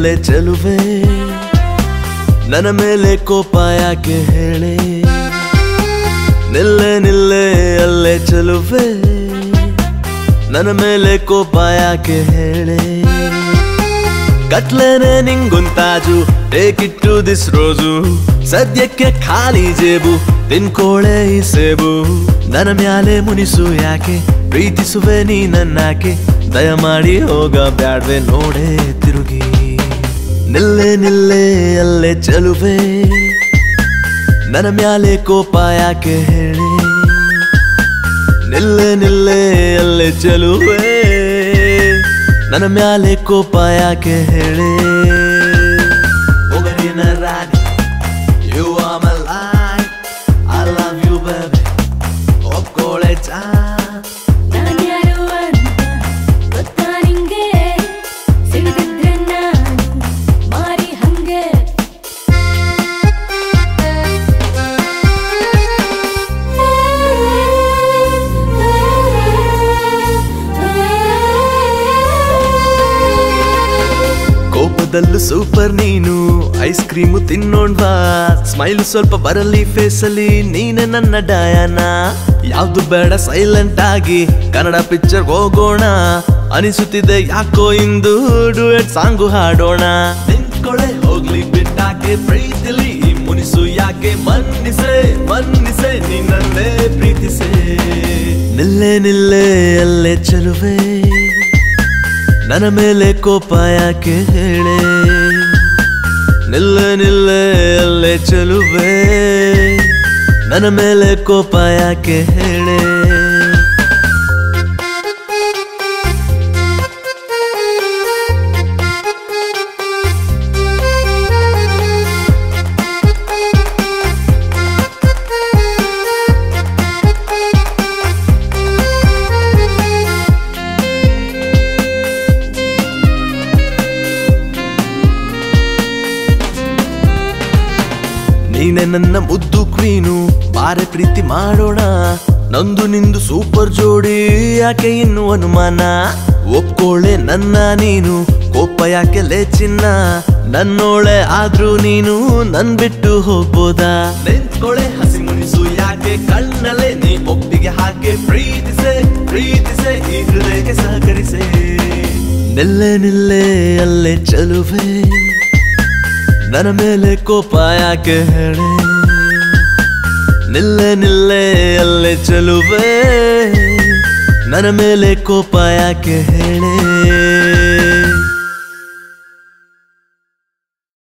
ಅಲ್ಲೇ ಚೆಲುವೆ ನನ್ನ ಮೇಲೆ ಕೋಪ ಯಾಕೆ ಹೇಳೆ ನಿಲ್ಲೆ ನಿಲ್ಲೆ ಅಲ್ಲೇ ಚೆಲುವೆ ನನ್ನ ಮೇಲೆ ಕೋಪ ಯಾಕೆ ಹೇಳೆ ಕಟ್ಲೇನೆ ನಿಂಗೊಂತಾಜು ಟೇಕ್ ಇಟ್ ಟು ದಿಸ್ ರೋಜು ಸದ್ಯಕ್ಕೆ ಖಾಲಿ ಜೇಬು ತಿನ್ಕೋಳೆ ಈ ಸೇಬು ನನ್ನ ಮ್ಯಾಲೆ ಮುನಿಸು ಯಾಕೆ ಪ್ರೀತಿಸುವೆ ನೀ ನನ್ನಾಕೆ ದಯಮಾಡಿ ಹೋಗ ಬ್ಯಾಡ್ವೆ ನೋಡೆ ತಿರುಗಿ ನಿಲ್ಲೆ ನಿಲ್ಲೆ ಅಲ್ಲೇ ಚೆಲುವೆ ನನ್ನ ಮ್ಯಾಲೆ ಕೋಪ ಯಾಕೆ ಹೇಳಿ ನಿಲ್ಲೆ ನಿಲ್ಲೆ ಅಲ್ಲೇ ಚೆಲುವೆ ನನ್ನ ಮ್ಯಾಲೆ ಕೋಪ ಯಾಕೆ ಹೇಳಿ ಒಗರಿನ ರಾಣಿ you are my life I love you baby ಒಪ್ಕೋಳೆ ಚಾ ಕೋಪದಲ್ಲೂ ಸೂಪರ್ ನೀನು ಐಸ್ ಕ್ರೀಮು ತಿನ್ನೋಣ್ವಾ ಸ್ಮೈಲ್ ಸ್ವಲ್ಪ ಬರಲಿ ಫೇಸಲ್ಲಿ ನೀನೆ ನನ್ನ ಡಯಾನ ಯಾವ್ದು ಬೇಡ ಸೈಲೆಂಟ್ ಆಗಿ ಕನ್ನಡ ಪಿಕ್ಚರ್ ಹೋಗೋಣ ಅನಿಸುತ್ತಿದೆ ಯಾಕೋ ಇಂದು ಡುಯೆಟ್ ಸಾಂಗು ಹಾಡೋಣ ನಿಂತ್ಕೊಳ್ಳೆ ಹೋಗ್ಲಿ ಬಿಟ್ಟಾಕೆ ಪ್ರೀತಿಲಿ ಮುನಿಸು ಯಾಕೆ ಮನ್ನಿಸೆ ಮನ್ನಿಸೆ ನಿನ್ನನ್ನೇ ಪ್ರೀತಿಸೆ ನಿಲ್ಲೆ ನಿಲ್ಲೆ ಅಲ್ಲೇ ಚೆಲುವೆ ನನ್ನ ಮೇಲೆ ಕೋಪ ಯಾಕೆ ಹೇಳೆ ನಿಲ್ಲೆ ನಿಲ್ಲೆ ಅಲ್ಲೇ ಚೆಲುವೆ ನನ್ನ ಮೇಲೆ ಕೋಪ ಯಾಕೆ ಹೇಳೆ ನೀನೆ ನನ್ನ ಮುದ್ದು ಕ್ವೀನು ಬಾರೆ ಪ್ರೀತಿ ಮಾಡೋಣ ನಂದು ನಿಂದು ಸೂಪರ್ ಜೋಡಿ ಯಾಕೆ ಇನ್ನು ಅನುಮಾನ ಒಪ್ಕೊಳ್ಳೆ ನನ್ನ ನೀನು ಕೋಪ ಯಾಕೆ ಲೇ ಚಿನ್ನ ನನ್ನೋಳೆ ಆದ್ರೂ ನೀನು ನನ್ ಬಿಟ್ಟು ಹೋಗ್ಬೋದಾ ನಿಂತ್ಕೊಳ್ಳೆ ಹಸಿ ಮುನಿಸು ಯಾಕೆ ಕಣ್ಣಲ್ಲೇ ನೀ ಒಪ್ಪಿಗೆ ಹಾಕಿ ಪ್ರೀತಿಸೆ ಪ್ರೀತಿಸೆ ಈ ಹೃದಯಕ್ಕೆ ಸಹಕರಿಸೆ ನಿಲ್ಲೆ ನಿಲ್ಲೆ ಅಲ್ಲೇ ಚೆಲುವೆ ನನ್ನ ಮೇಲೆ ಕೋಪ ಯಾಕೆ ಹೇಳೆ ನಿಲ್ಲೆ ನಿಲ್ಲೆ ಅಲ್ಲೇ ಚೆಲುವೆ ನನ್ನ ಮೇಲೆ ಕೋಪ ಯಾಕೆ ಹೇಳೆ